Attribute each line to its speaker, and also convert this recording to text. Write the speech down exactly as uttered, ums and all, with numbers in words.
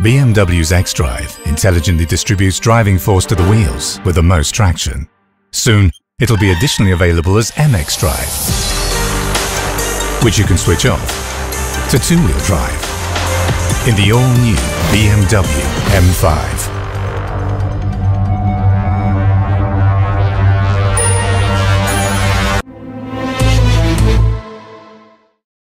Speaker 1: B M W's xDrive intelligently distributes driving force to the wheels with the most traction. Soon, it'll be additionally available as M xDrive, which you can switch off to two-wheel drive in the all-new B M W M five.